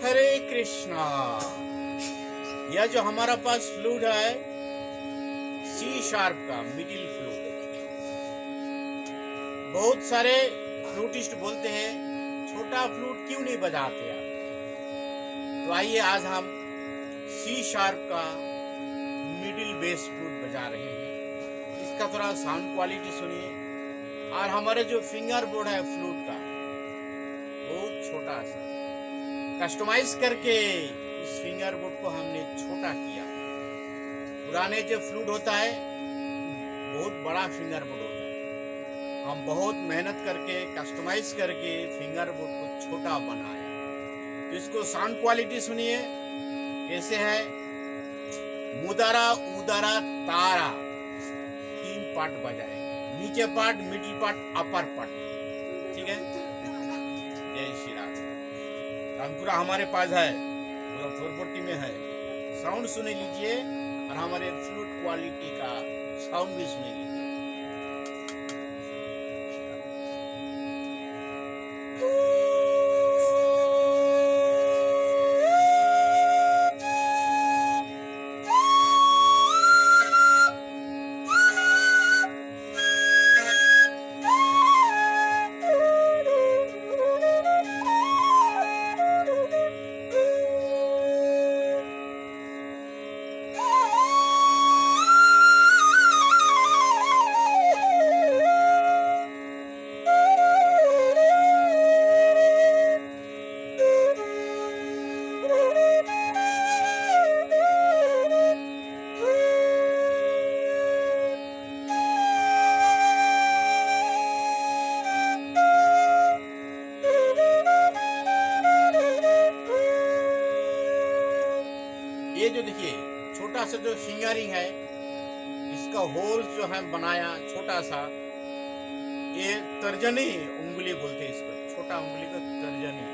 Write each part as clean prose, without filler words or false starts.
हरे कृष्णा। यह जो हमारा पास फ्लूट है सी शार्प का मिडिल फ्लूट। बहुत सारे फ्लूटिस्ट बोलते हैं छोटा फ्लूट क्यों नहीं बजाते आप। तो आइए आज हम सी शार्प का मिडिल बेस फ्लूट बजा रहे हैं। इसका थोड़ा साउंड क्वालिटी सुनिए। और हमारे जो फिंगर बोर्ड है फ्लूट का बहुत छोटा सा कस्टमाइज करके इस फिंगर बोर्ड को हमने छोटा किया। पुराने जो फ्लूट होता है बहुत बड़ा फिंगर बोर्ड होता है। हम बहुत मेहनत करके कस्टमाइज करके फिंगर बोर्ड को छोटा बनाया। तो इसको साउंड क्वालिटी सुनिए कैसे है। मुदारा उदारा तारा 3 पार्ट बजाएंगे। नीचे part, middle part, upper part. ठीक है। जय श्री राम। रामपुरा हमारे पास है, पूरा 440 में है। साउंड सुन लीजिए और हमारे फ्लूट क्वालिटी का साउंड भी सुन लीजिए। ये जो देखिए छोटा सा जो फिंगरिंग है इसका होल जो है बनाया छोटा सा। ये तर्जनी उंगली बोलते हैं इसको। छोटा उंगली को तर्जनी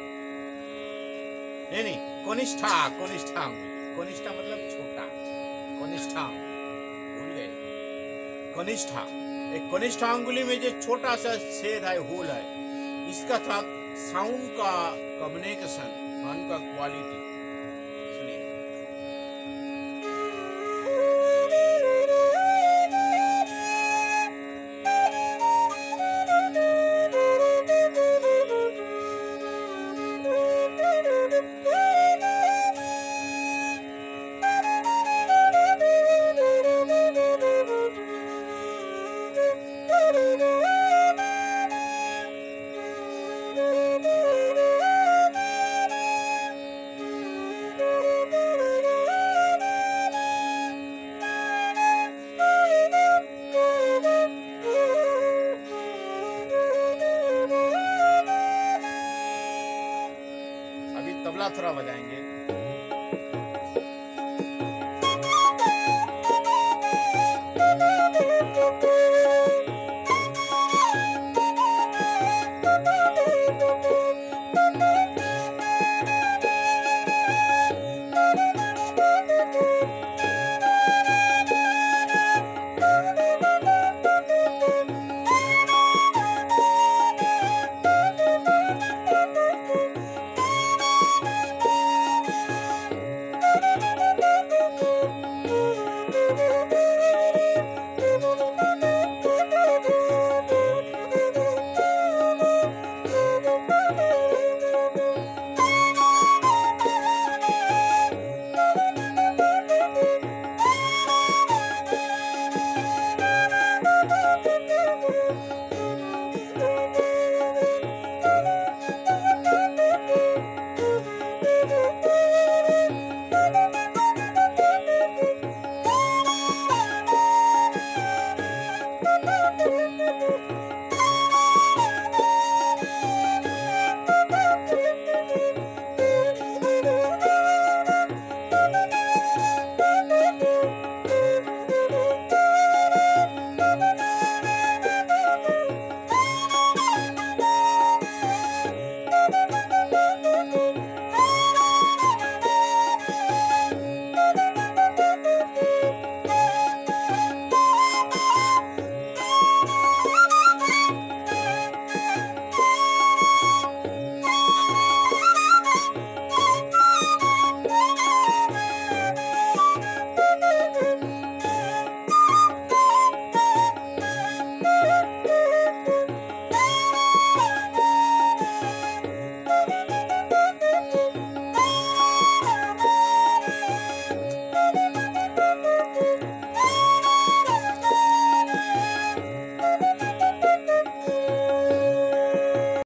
नहीं कनिष्ठा उंगली। कनिष्ठा मतलब छोटा। कनिष्ठा भूल गए। कनिष्ठा एक कनिष्ठा उंगली में जो छोटा सा छेद है होल है इसका था साउंड का कम्युनिकेशन, साउंड का क्वालिटी। तबला थोड़ा बजाएंगे।